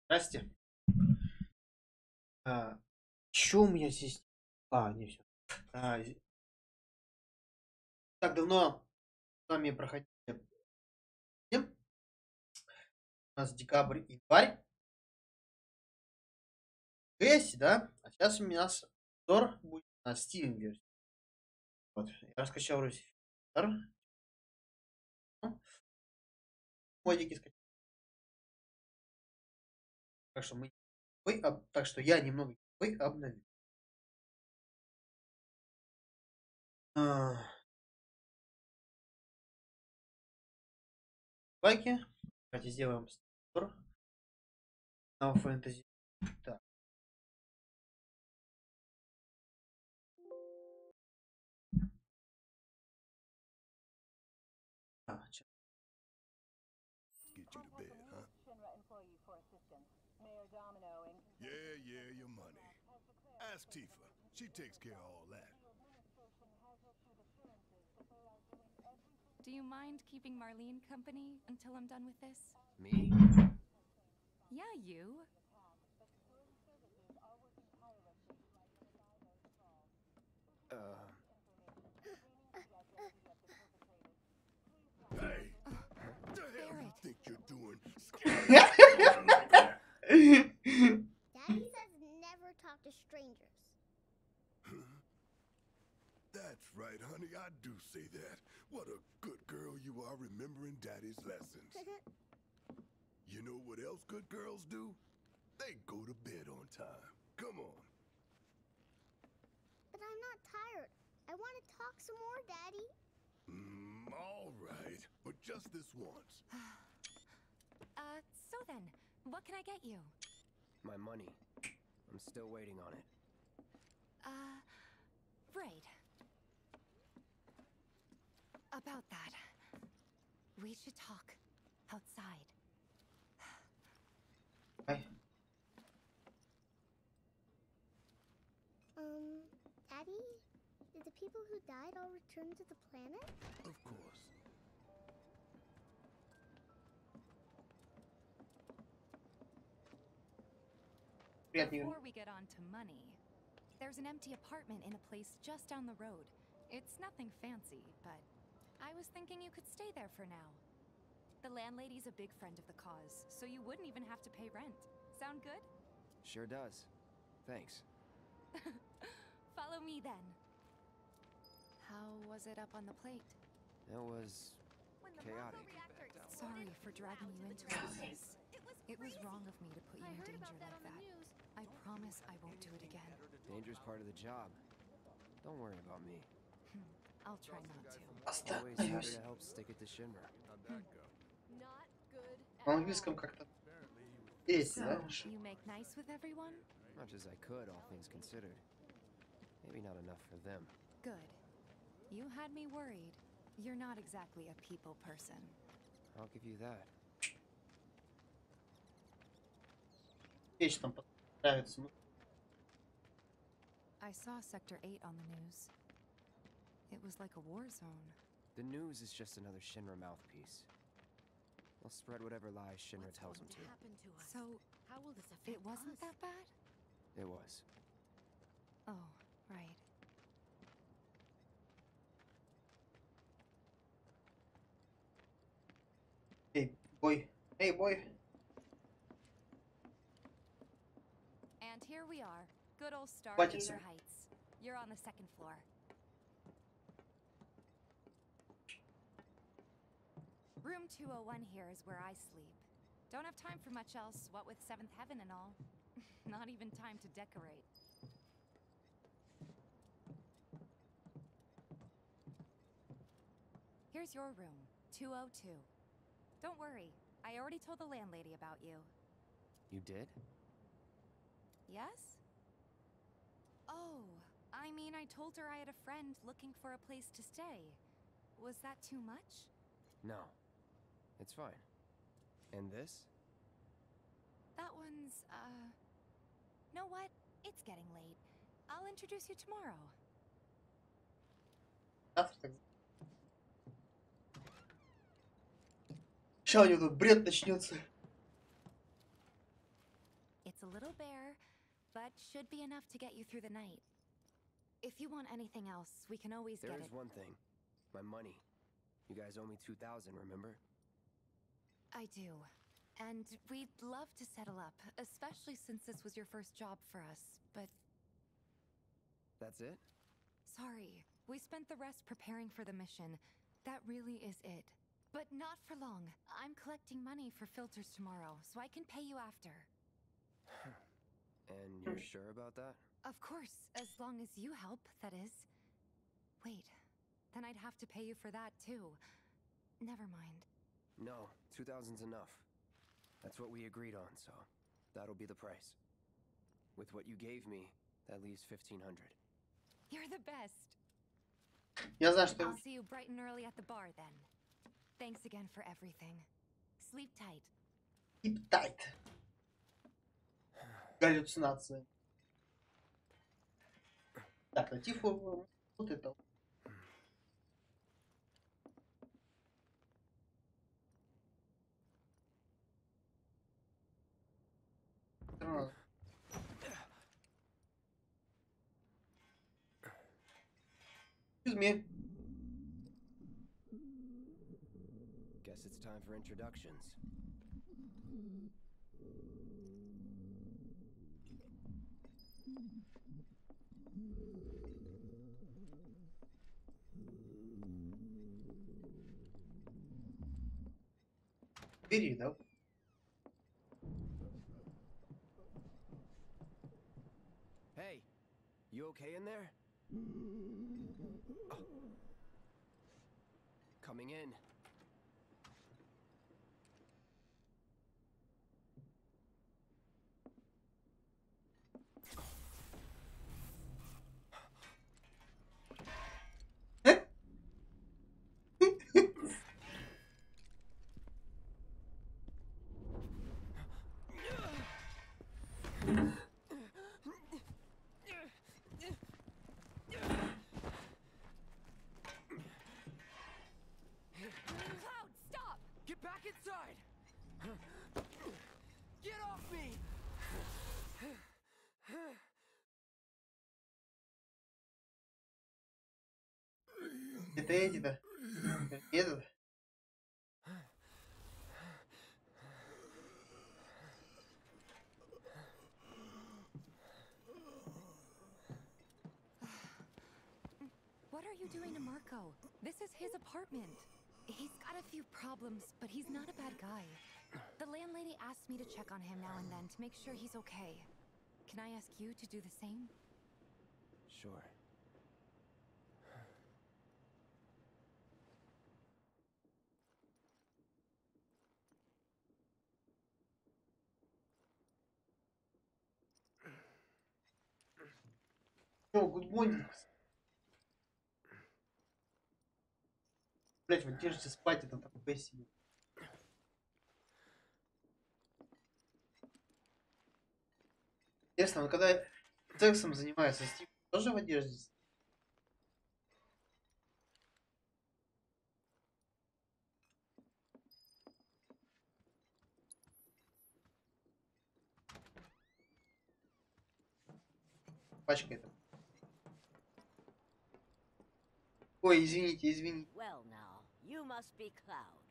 Здрасте. Чё у меня здесь? Не все. А, з- так давно с вами проходили. У нас декабрь и январь. Гэсси, да? А сейчас у нас обзор будет на Steam версии. Вот. Я раскачал вроде фильтр. Ну, модики скачал. Так что так что я немного обновил. А, Давайте сделаем обзор на фэнтези. Так. Щас. Get you to bed, huh? Yeah, your money. Ask Tifa. She takes care of all that. Do you mind keeping Marlene company until I'm done with this? Me? Yeah, you. Hey! What the hell you think you're doing? Daddy says never talk to strangers. That's right, honey. I do say that. What a good girl you are remembering Daddy's lessons. You know what else good girls do? They go to bed on time. Come on. But I'm not tired. I want to talk some more, Daddy. All right. But just this once. So then, what can I get you? My money. I'm still waiting on it. Right. About that. We should talk outside. Daddy? Did the people who died all return to the planet? Of course. Before we get on to money, there's an empty apartment in a place just down the road. It's nothing fancy, but I was thinking you could stay there for now. The landlady's a big friend of the cause, so you wouldn't even have to pay rent. Sound good? Sure does. Thanks. Follow me then. How was it up on the plate? It was chaotic. Sorry for dragging you into all this. It was wrong of me to put you in danger like that. I promise I won't do it again. Danger's part of the job. Don't worry about me. I'll try not to. Always happy to help stick it to Shinra. На английском как-то есть, So, да? you make nice with everyone? Much as I could, all things considered. Maybe not enough for them. Good. You had me worried. You're not exactly a people person. I'll give you that. Вечно нравится. I saw Sector 8 on the news. It was like a war zone. The news is just another Shinra mouthpiece. They'll spread whatever lies Shinra tells them to. So, it wasn't that bad? It was. Oh, right. Эй, бой. Эй, бой. And here we are. Good old Хватится. Stargazer Heights. You're on the second floor. Room 201 here is where I sleep. Don't have time for much else, what with Seventh Heaven and all. Not even time to decorate. Here's your room, 202. Don't worry, I already told the landlady about you. You did? Yes? Oh, I mean, I told her I had a friend looking for a place to stay. Was that too much? No. It's fine. And this? That one's, know what? It's getting late. I'll introduce you tomorrow. Сейчас у него тут бред начнется. It's a little bare, but should be enough to get you through the night. If you want anything else, we can always get There it. is one thing. My money. You guys owe me 2,000, remember? I do. And we'd love to settle up, especially since this was your first job for us, but That's it? sorry. We spent the rest preparing for the mission. That really is it. But not for long. I'm collecting money for filters tomorrow, so I can pay you after. And you're sure about that? Of course, as long as you help, that is. Wait, then I'd have to pay you for that too. Never mind. No, 2,000's enough. That's what we agreed on, so that'll be the price. With what you gave me, that leaves 1,500. You're the best. Я знаю, что I'll see you bright and early at the bar then. Thanks again for everything. Sleep tight. Keep tight. Галлюцинация. Так, а Тифу вот это. Excuse me. Guess it's time for introductions. Бери, да? Hey, you okay in there? Oh. Coming in. Cloud, stop! Get back inside! Get off me! Это эти-то. Этот. What are you doing to Marco? This is his apartment. He's got a few problems, but he's not a bad guy. The landlady asked me to check on him now and then to make sure he's okay. Can I ask you to do the same? Sure. О, гудмонинг. Блять, вот держите спать, это такое себе. Интересно, он когда сексом занимается, Стив тоже в одежде? Пачка это. Ой, извините, извините. Well, now, you must be Cloud.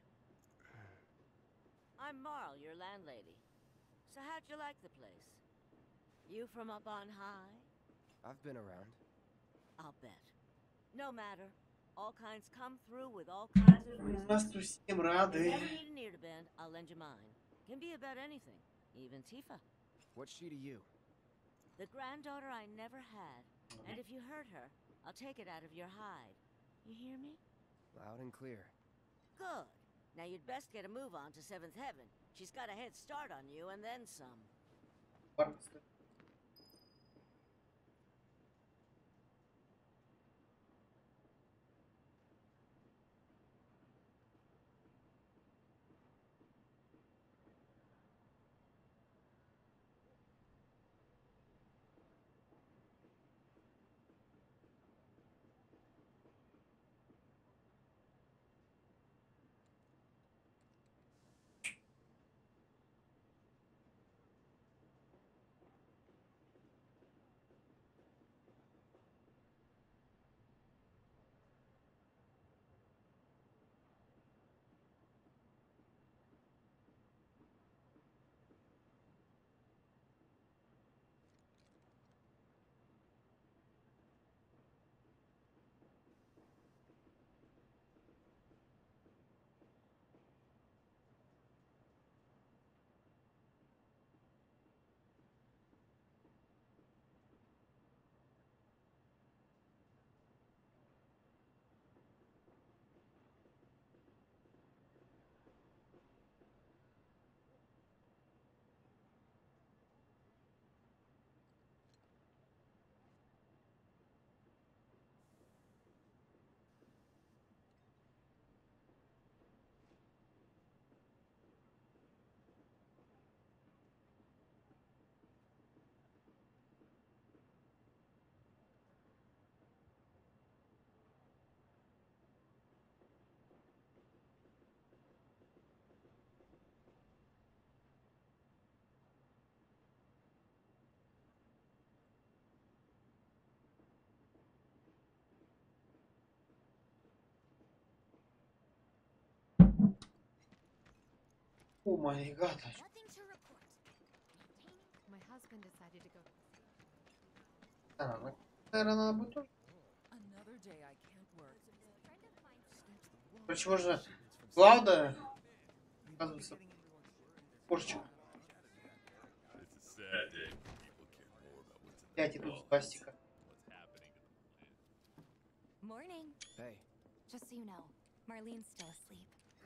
I'm Marl, your landlady. So how'd you like the place? You from up on high? I've been around. I'll bet. No matter. All kinds come through with all kinds of У reasons. нас тут всем If рады. you ever need an ear to bend, I'll lend you mine. Can be about anything, even Tifa. What's she to you? The granddaughter I never had. And if you hurt her, I'll take it out of your hide. You hear me? Loud and clear. Good. Now you'd best get a move on to Seventh Heaven. She's got a head start on you and then some. О май гад. Nothing to report. My husband decided to go. Наверное, надо будет тоже. Another day I can't work. Короче, можно Клауда, оказывается, кошечка. It's a sad day when people care more about what's in Опять идут с пластика. what's happening in the plan. Morning. Hey, Just so you know, Marlene's still asleep.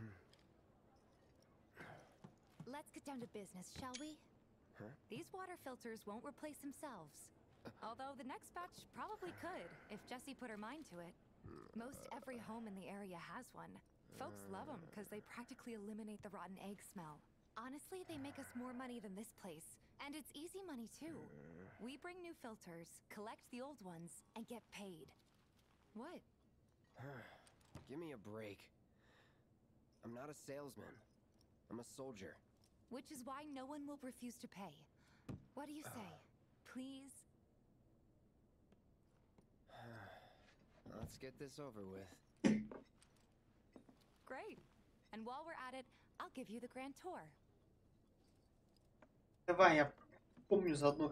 Let's get down to business, shall we? Huh? These water filters won't replace themselves. Although the next batch probably could, if Jessie put her mind to it. Most every home in the area has one. Folks love them because they practically eliminate the rotten egg smell. Honestly, they make us more money than this place. And it's easy money too. We bring new filters, collect the old ones, and get paid. What? give me a break. I'm not a salesman. I'm a soldier. Which is why no one will refuse to pay. What do you say? Please? Let's get this over with. Great. And while we're at it, I'll give you the grand tour. Давай, я помню заодно.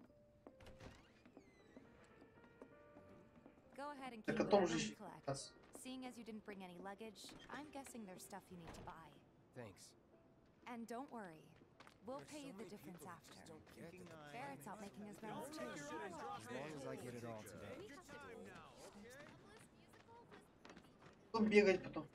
Go ahead and Так keep о том whatever же you еще collect. раз. Seeing as you didn't bring any luggage, I'm guessing there's stuff you need to buy. Thanks. And don't worry, we'll pay you the difference after. Barrett's out making his rounds too. As long as I get it all today. Тут бегать потом.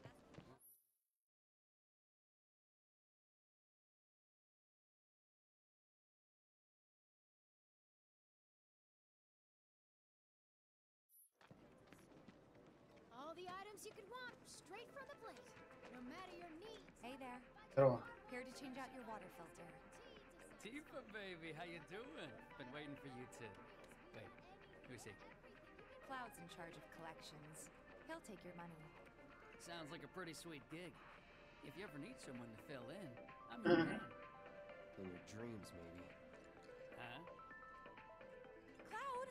All the items you could want, straight from the plate. No matter your needs. Hey there, Здорово. here to change out your water filter. Tifa, baby, how you doing? Been waiting for you to. Wait, who's he? Cloud's in charge of collections. He'll take your money. Sounds like a pretty sweet gig. If you ever need someone to fill in, I'm your man. In your dreams, maybe. Huh? Cloud!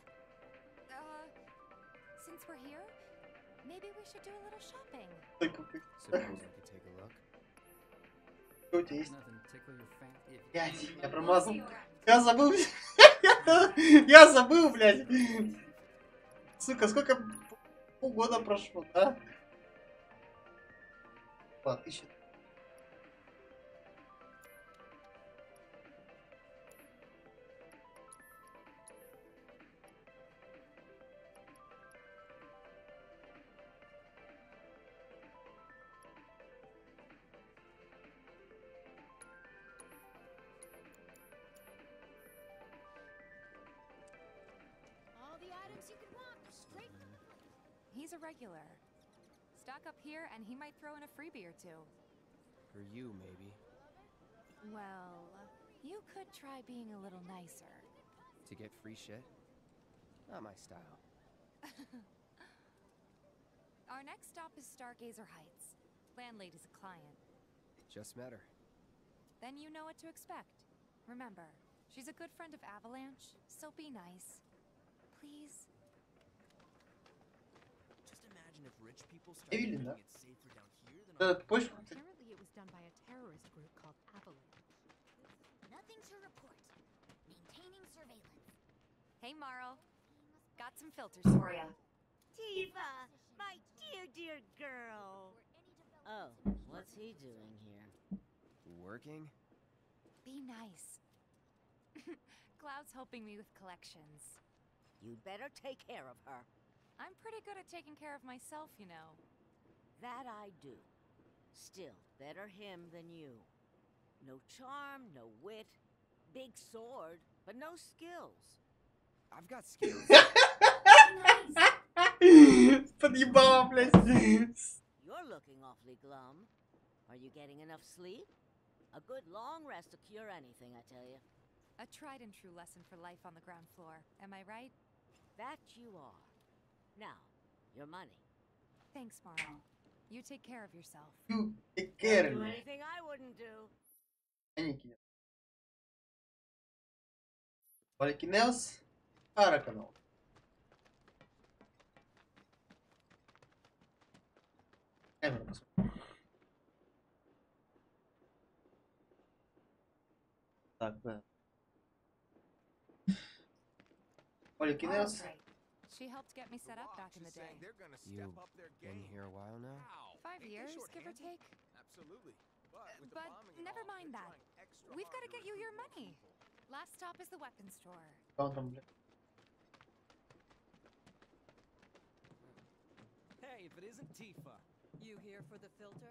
Since we're here, maybe we should do a little shopping. Suppose I could take a look. Что у тебя есть? Nothing tickle your fancy. Блядь, я промазал. Я забыл. Я забыл, блядь. Сука, сколько полгода прошло, да? 2000. All the items you could want, straight from the plate. He's a regular. Stock up here and he might throw in a freebie or two. For you, maybe. Well, you could try being a little nicer. To get free shit? Not my style. Our next stop is Stargazer Heights. Landlady's a client. Just met her. Then you know what to expect. Remember, she's a good friend of Avalanche, so be nice. Please? Just imagine if rich people Эвелин, started да? making it safer down here than Да, почему? Apparently it was done by a terrorist group called Avalanche. Nothing to report. Maintaining surveillance. Hey, Marl. Got some filters for ya. Tifa, my dear, dear girl. Oh, what's he doing here? Working? Be nice. Cloud's helping me with collections. You'd better take care of her. I'm pretty good at taking care of myself, you know. That I do. Still, better him than you. No charm, no wit. Big sword, but no skills. I've got skills. Подъебала, блядь. You're looking awfully glum. Are you getting enough sleep? A good long rest to cure anything, I tell you. A tried and true lesson for life on the ground floor. Am I right? That you are. Now, your money. Thanks, Marl. You take care of yourself. You take Don't care, do блядь. anything I wouldn't do. Поликинез. Араканал. Камеру посмотри. Так, да. Поликинез. Right. She helped get me set up back in the day. You've been here a while now? 5 years, give or take. Absolutely. But never mind that. We've got to get you your money. Last stop is the weapons store. Он там, блядь. Hey, if it isn't Tifa. You here for the filter?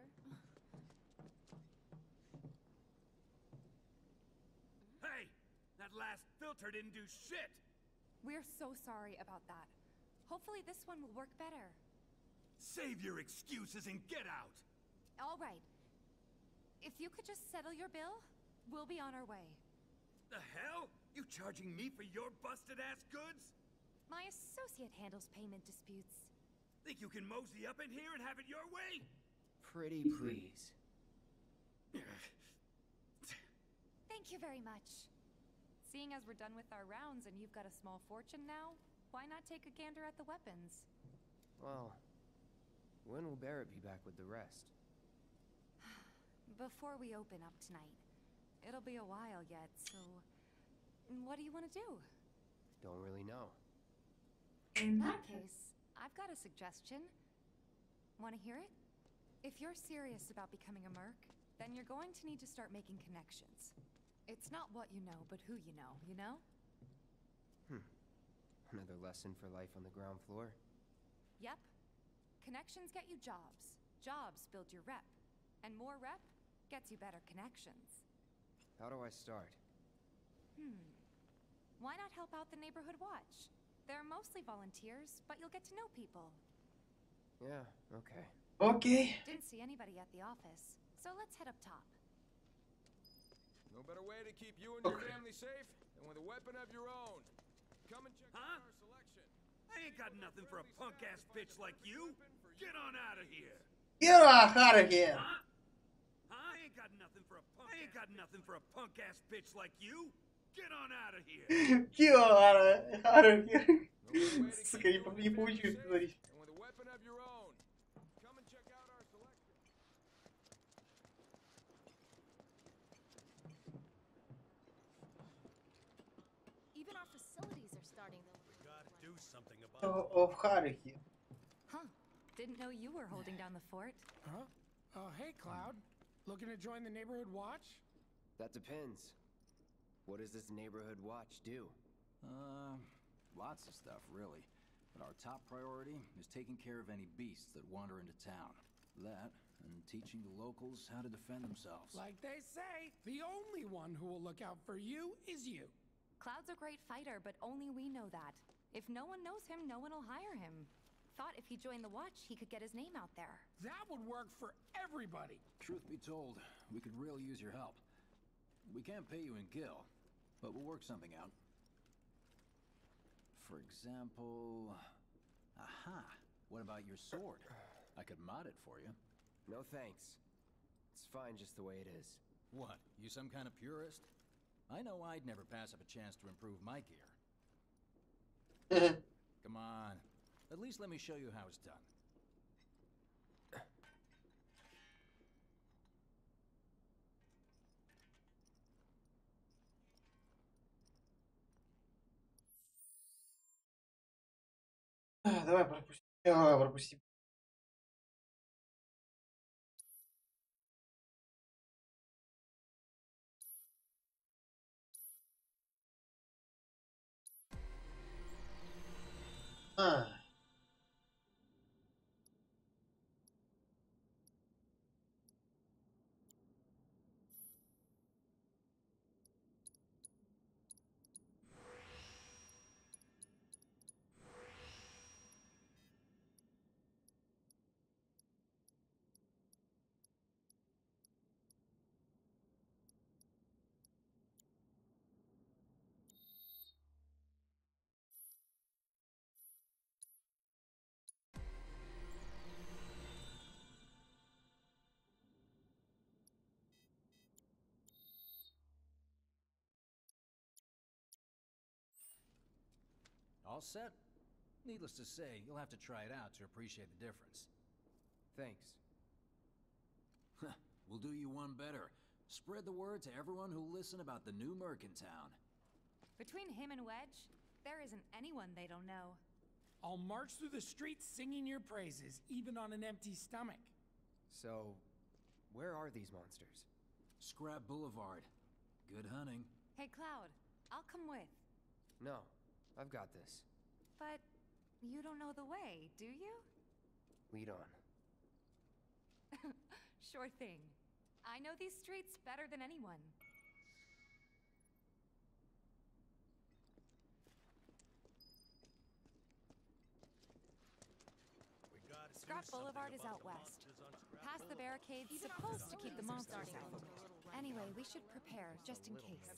Hey! That last filter didn't do shit! We're so sorry about that. Hopefully this one will work better. Save your excuses and get out! All right. If you could just settle your bill, we'll be on our way. The hell? You charging me for your busted-ass goods? My associate handles payment disputes. Think you can mosey up in here and have it your way? Pretty please. Thank you very much. Seeing as we're done with our rounds and you've got a small fortune now, why not take a gander at the weapons? Well, when will Barrett be back with the rest? Before we open up tonight. It'll be a while yet, so... What do you want to do? Don't really know. In that case, I've got a suggestion. Want to hear it? If you're serious about becoming a merc, then you're going to need to start making connections. It's not what you know, but who you know, you know? Another lesson for life on the ground floor? Yep. Connections get you jobs. Jobs build your rep. And more rep gets you better connections. How do I start? Why not help out the Neighborhood Watch? They're mostly volunteers, but you'll get to know people. Yeah, okay. Окей. Didn't see anybody at the office, so let's head up top. No better way to keep you and your family safe than with a weapon of your own. Come and check out our selection. I ain't got nothing for a punk-ass bitch like you. Get on out of here. Get out of here. Huh? I ain't got nothing for a punk. I ain't got nothing for a punk-ass bitch like you. Get on out of here. Get out of here. No better way to Сука, keep you and не your family получилось safe говорить. than with a weapon of your own. Come and check out our selection. Even our facilities are starting to look. Gotta do something about О, в Харихе. Huh. Didn't know you were holding down the fort. Huh? Hey, Cloud. Looking to join the Neighborhood Watch? That depends. What does this Neighborhood Watch do? Lots of stuff, really. But our top priority is taking care of any beasts that wander into town. That, and teaching the locals how to defend themselves. Like they say, the only one who will look out for you is you. Cloud's a great fighter, but only we know that. If no one knows him, no one will hire him. Thought if he joined the Watch, he could get his name out there. That would work for everybody. Truth be told, we could really use your help. We can't pay you in gil, but we'll work something out. For example... Aha! What about your sword? I could mod it for you. No thanks. It's fine just the way it is. What? You some kind of purist? I know I'd never pass up a chance to improve my gear. Come on. At least let me show you how it's done. Давай пропусти. Пропусти. All set? Needless to say, you'll have to try it out to appreciate the difference. Thanks. We'll do you one better. Spread the word to everyone who'll listen about the new merc in town. Between him and Wedge, there isn't anyone they don't know. I'll march through the streets singing your praises, even on an empty stomach. So, where are these monsters? Scrap Boulevard. Good hunting. Hey, Cloud, I'll come with. No, I've got this. But you don't know the way, do you? Lead on. Sure thing. I know these streets better than anyone. Scrap Boulevard is out west. Past the barricades, supposed to keep the monsters out. Anyway, we should prepare, just in case.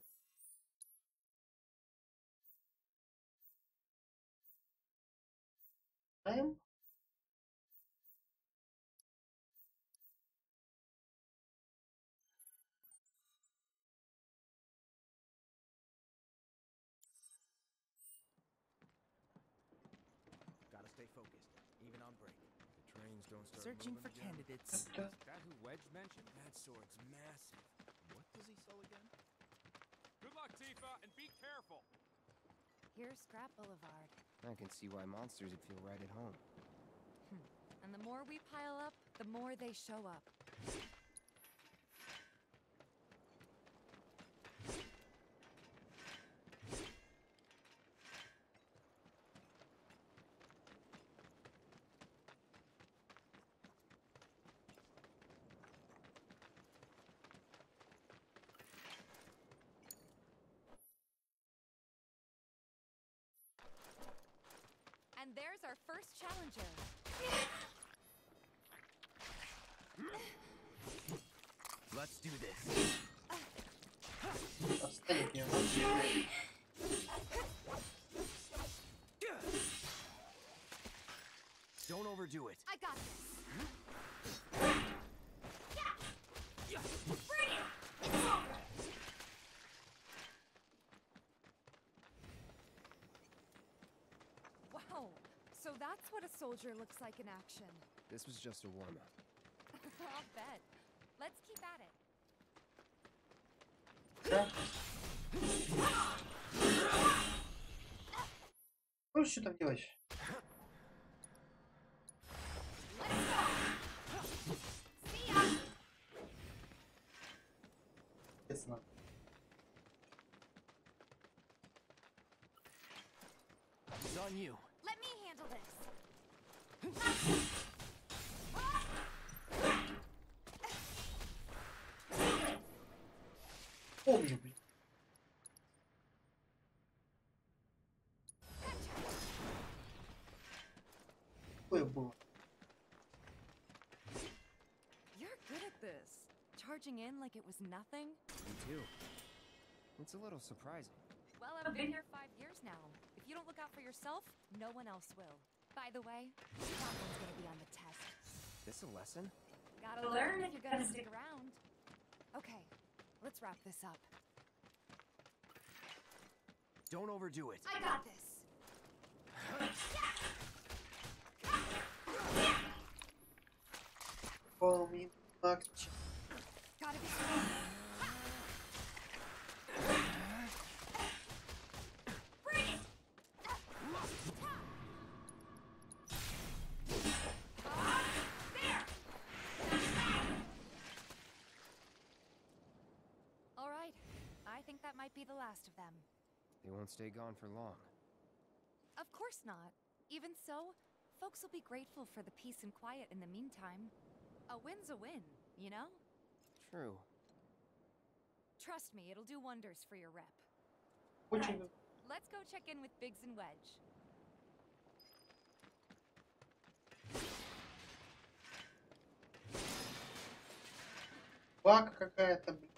Gotta stay focused, even on break. The trains don't start Searching moving for again. candidates. Is that who Wedge mentioned? That sword's massive. What does he sell again? Good luck, Tifa, and be careful. Here's Scrap Boulevard. I can see why monsters would feel right at home. And the more we pile up, the more they show up. And there's our first challenger. Let's do this. Don't overdo it. I got this. Wow, so that's what a soldier looks like in action. This was just a warm-up. I'll bet. Let's keep at it. Ну, что там делать? Естественно. It's on you. Let me handle this. Помню, блин. Какое было? You're good at this. Charging in like it was nothing. Me too. It's a little surprising. Well, I've been here 5 years now. If you don't look out for yourself, no one else will. By the way, that one's gonna be on the test. This a lesson? Gotta learn if you're gonna stick around. Okay, let's wrap this up. Don't overdo it. I got this. Помню. Так, Gotta be strong. Bring it. There. All right. I think that might be the last of them. They won't stay gone for long. Of course not. Even so, folks will be grateful for the peace and quiet in the meantime. A win's a win, you know? True. Trust me, it'll do wonders for your rep. очень... Let's go check in with Biggs and Wedge. Бака какая-то, блин.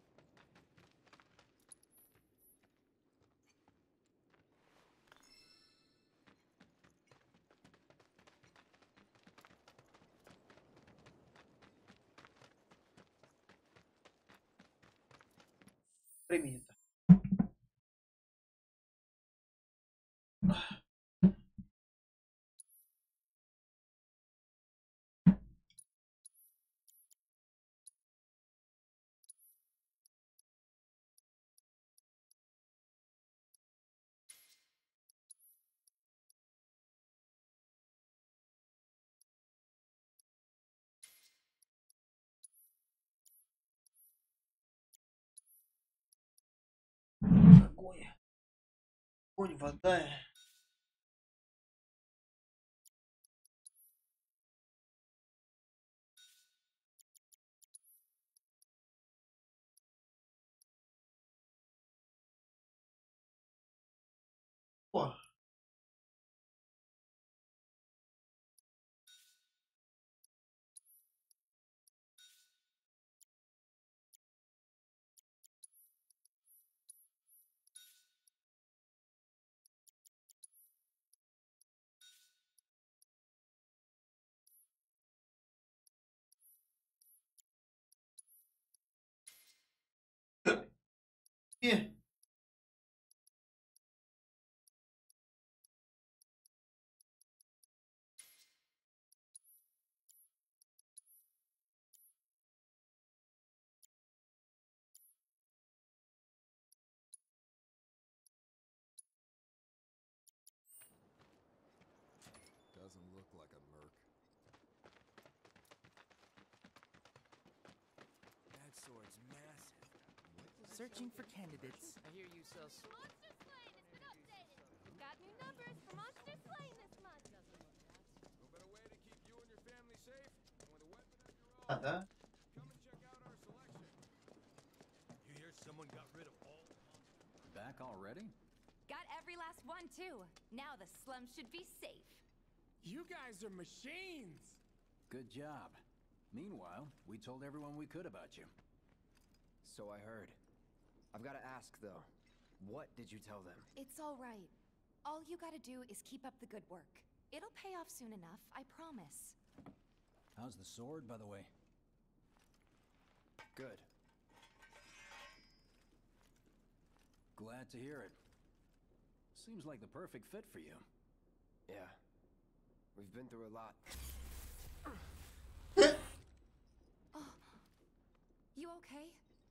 Времени-то. Огонь, вода. О. Doesn't look like a merc. That sword's massive. Searching for candidates. I hear you sell. Monster Slain has been updated. We've got new numbers for Monster Slain this month. No better way to keep you and your family safe than with a weapon of your own. Да. Come and check out our selection. You hear someone got rid of all the monsters? Back already? Got every last one, too. Now the slums should be safe. You guys are machines. Good job. Meanwhile, we told everyone we could about you. So I heard. I've got to ask, though. What did you tell them? It's all right. All you gotta do is keep up the good work. It'll pay off soon enough, I promise. How's the sword, by the way? Good. Glad to hear it. Seems like the perfect fit for you. Yeah. We've been through a lot. Oh. You okay?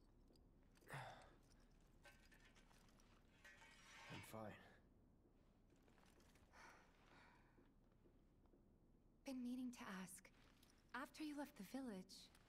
I'm fine. Been meaning to ask. After you left the village...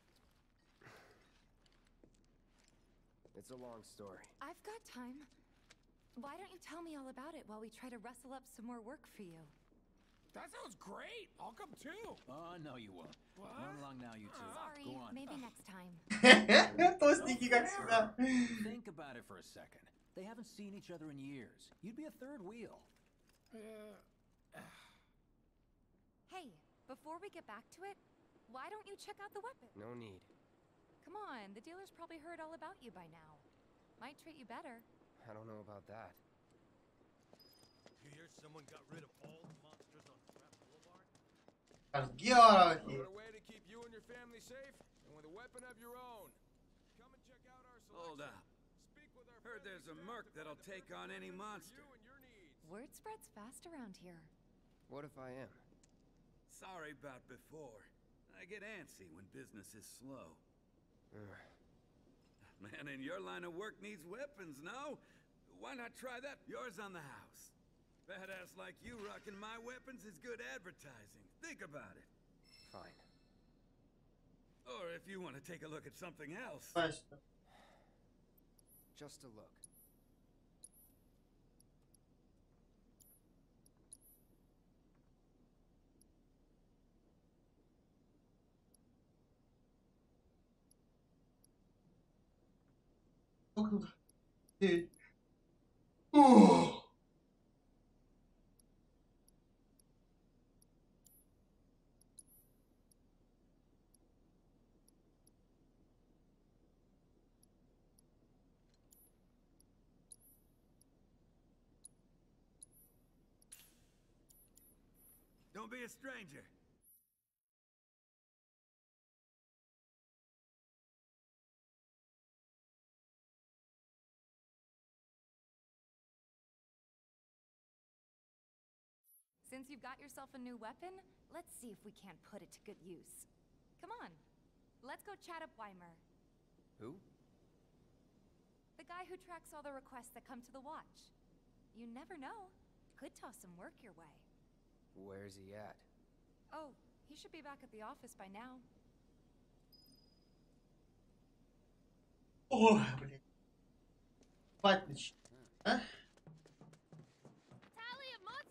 It's a long story. I've got time. Why don't you tell me all about it while we try to rustle up some more work for you? That sounds great. I'll come too. Oh, no you won't. What? Run along now, you two. Sorry, Go on. maybe next time. Толстенький, как всегда. Think about it for a second. They haven't seen each other in years. You'd be a third wheel. Hey, before we get back to it, why don't you check out the weapon? No need. Come on, the dealer's probably heard all about you by now. Might treat you better. I don't know about that. You hear someone got rid of all the monsters on Scrap Boulevard? No Георгий. better way to keep you and your family safe than with a weapon of your own. Come and check out our selection. Hold up. Speak with our Heard there's a friendly merc staff that'll take on any monster. you and your needs. Word spreads fast around here. What if I am? Sorry about before. I get antsy when business is slow. Man in your line of work needs weapons, no? Why not try that? Yours on the house. Badass like you rocking my weapons is good advertising. Think about it. Fine. Or if you want to take a look at something else. Just a look. Don't be a stranger. Since you've got yourself a new weapon, let's see if we can't put it to good use. Come on, let's go chat up Weimer. Who? The guy who tracks all the requests that come to the watch. You never know. Could toss some work your way. Where's he at? Oh, he should be back at the office by now. Ой, блин. Спать начни. А?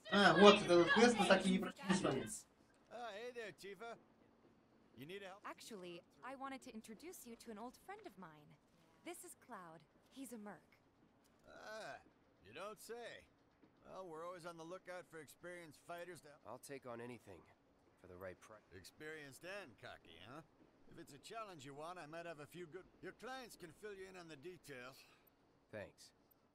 А, вот этот квест, мы так и не прошли с вами. Hey there, Tifa. You need help? Actually, I wanted to introduce you to an old friend of mine. This is Cloud. He's a merc. Ah, you don't say. Well, we're always on the lookout for experienced fighters to... I'll take on anything for the right price. Experienced and cocky, huh? If it's a challenge you want, I might have a few good... Your clients can fill you in on the details. Thanks.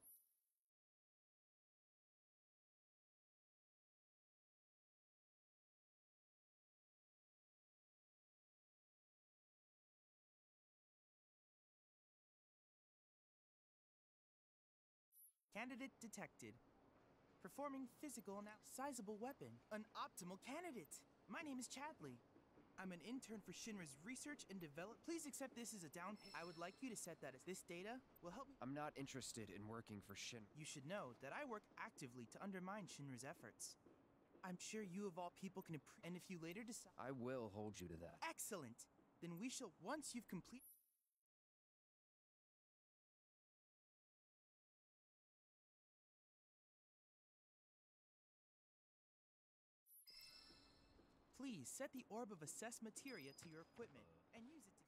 Candidate detected. Performing physical and sizable weapon. An optimal candidate. My name is Chadley. I'm an intern for Shinra's research and development. Please accept this as a down payment. I would like you to set that as this data will help me. I'm not interested in working for Shinra. You should know that I work actively to undermine Shinra's efforts. I'm sure you of all people can and if you later decide... I will hold you to that. Excellent! Then we shall, once you've completed... Please set the orb of assess materia to your equipment and use it to...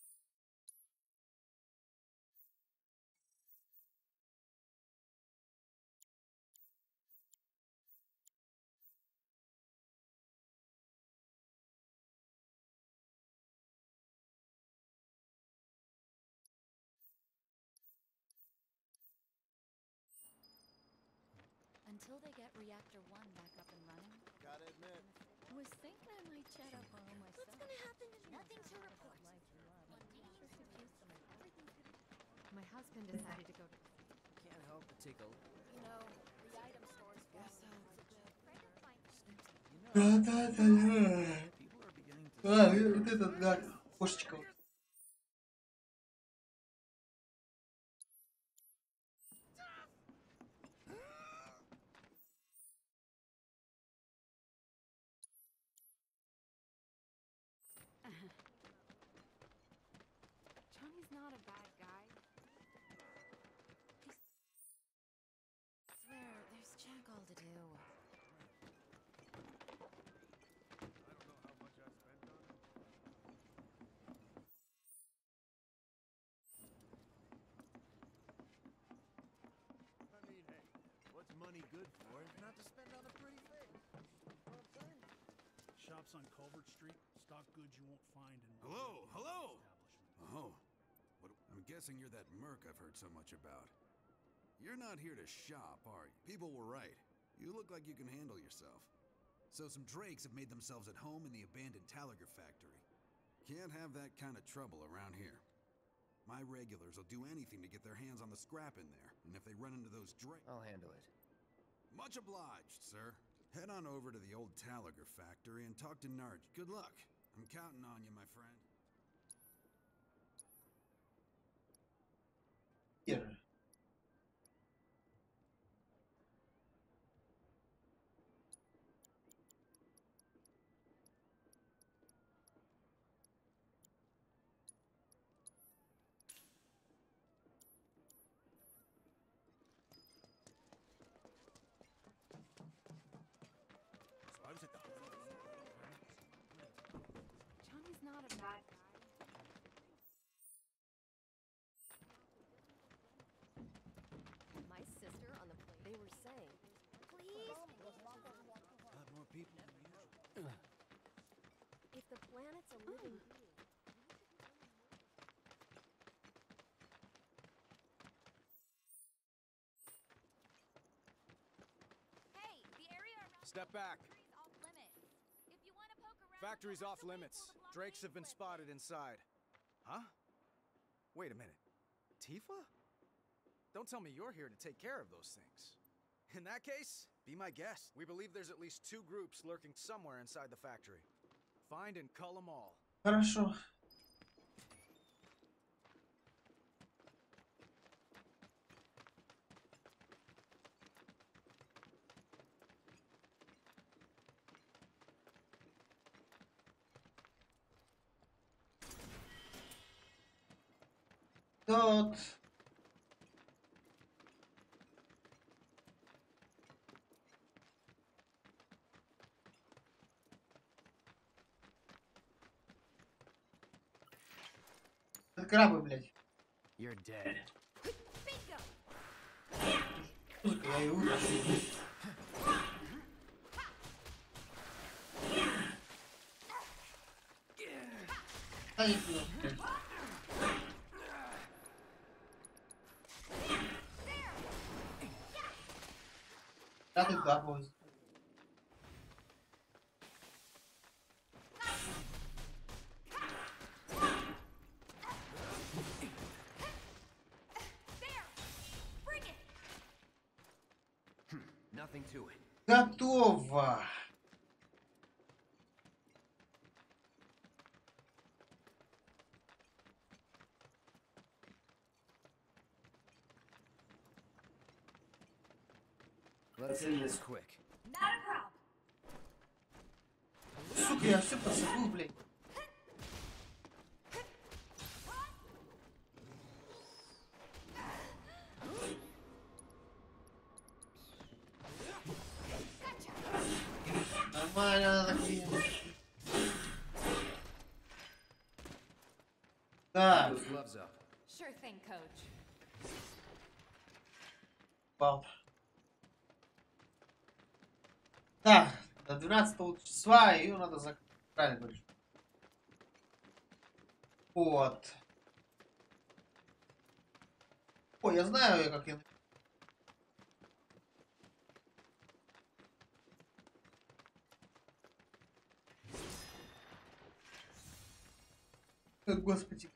Until they get Reactor 1 back up and running. Gotta admit. Was thinking I might chat up on all myself. What's gonna happen to nothing to report? My husband decided to go to... Can't help but take a look. You know, the item stores Guess Да-да-да. people are beginning to... А, вот этот, да, кошечка. Johnny's not a bad guy. Swear, there's jack all to do. I mean, hey, what's money good for if not to spend on a pretty face? Shops on Culvert Street stock goods you won't find in... Hello, hello! Oh, what, I'm guessing you're that merc I've heard so much about. You're not here to shop, are you? People were right. You look like you can handle yourself. So some drakes have made themselves at home in the abandoned Talagar factory. Can't have that kind of trouble around here. My regulars will do anything to get their hands on the scrap in there, and if they run into those drakes... I'll handle it. Much obliged, sir. Head on over to the old Talagar factory and talk to Narj. Good luck. I'm counting on you, my friend. Here. Johnny's not a bad guy. My sister on the plane. They were saying, Please? A lot more people than usual. if the planet's a living being, Hey, the area around Step back. the factory's off limits. If you want to poke around, Factory's you'll off have to wait limits. till the blockade Drakes have been lifts. spotted inside. Huh? Wait a minute. Tifa? Don't tell me you're here to take care of those things. In that case, be my guest. We believe there's at least 2 groups lurking somewhere inside the factory. Find and cull them all. Хорошо. Тот. крабы, блядь. You're dead. Я и вытащу. Да не туда, блядь. Да ты капывай. Nothing to it. Готово. Let's end this quick. Not a problem. Сука, я все посыпал, блядь. Нормально, надо клеить. Так. Those gloves up. Sure thing, coach. Вау. Так, до 12 числа ее надо закрыть. Правильно говоришь. Вот. О, я знаю, как я... Господи.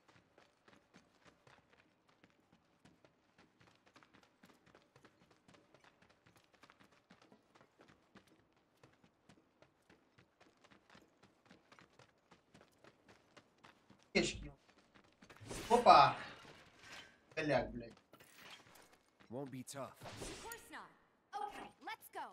Ящики. Опа. Голяк, блядь. Won't be tough. Of course not. Okay, let's go.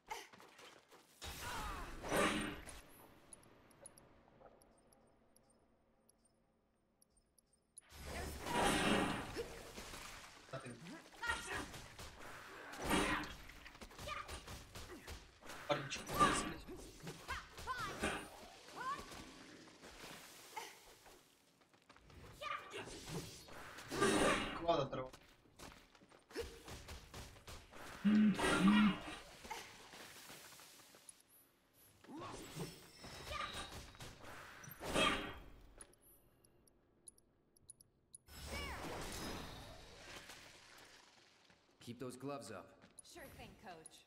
Парничек. Клад оторвал. Keep those gloves up. Sure thing, coach.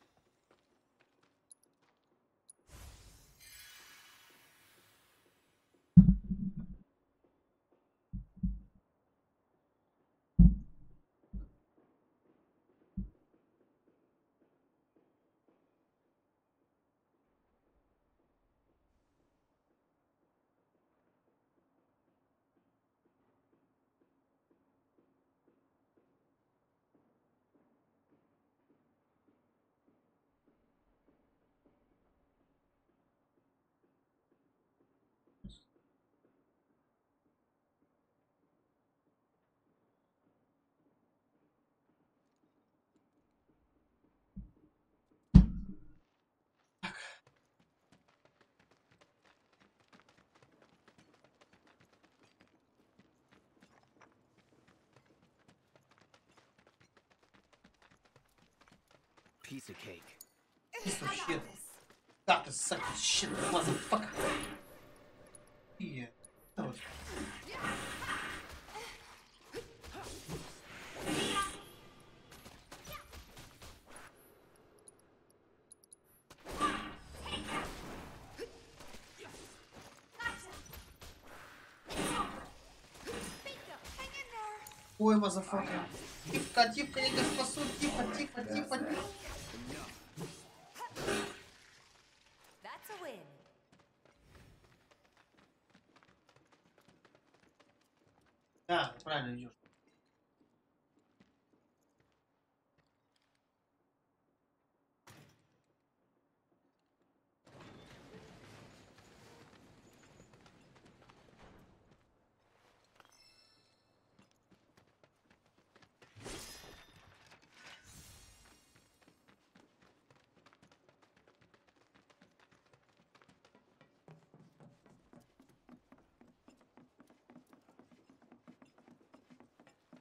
Piece of cake. Piece of shit. Got to suck this shit, motherfucker. Yeah. Хорош. Ой, мазафака. Типка, типка, я тебя спасу. Типа, типа, типа, типа. That's a win. Да, правильно идешь.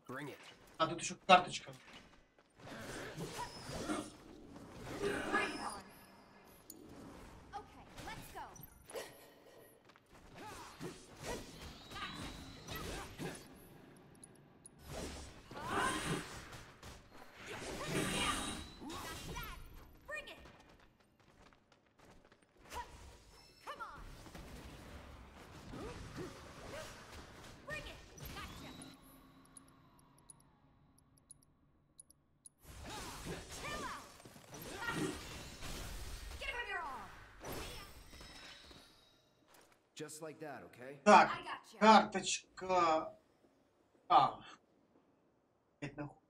Bring it. А тут еще карточка. Okay, let's go. Bring it. Come on. Bring it. Gotcha. Chill out. Give him your all. Just like that, okay? Так, I got you. карточка. А. Это нахуй.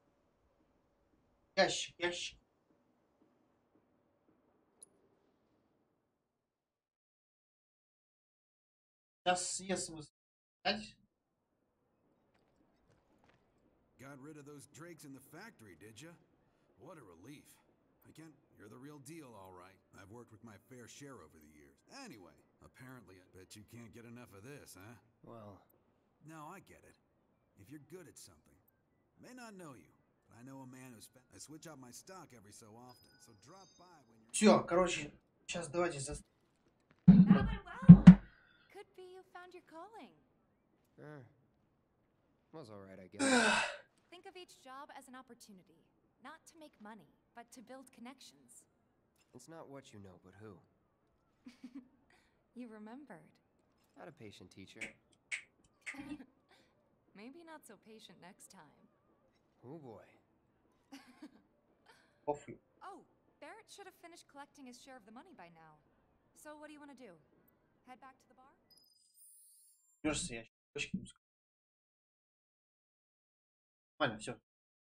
Ящик, ящик. Сейчас есть смысл. Взять. Got rid of those drakes in the factory, did ya? What a relief. I can't... You're the real deal, all right. I've worked with my fair share over the years. Anyway, apparently I bet you can't get enough of this, huh? Well... No, I get it. If you're good at something. May not know you, but I know a man who spent... I switch out my stock every so often, so drop by when you're... Все, короче, сейчас давайте за... That went well. Could be you found your calling. Was alright, I guess. Think of each job as an opportunity, not to make money, but to build connections. It's not what you know, but who. You remembered. Not a patient teacher. Maybe not so patient next time. Oh boy. Oh, Barrett should have finished collecting his share of the money by now. So what do you want to do? Head back to the bar? Нормально, все.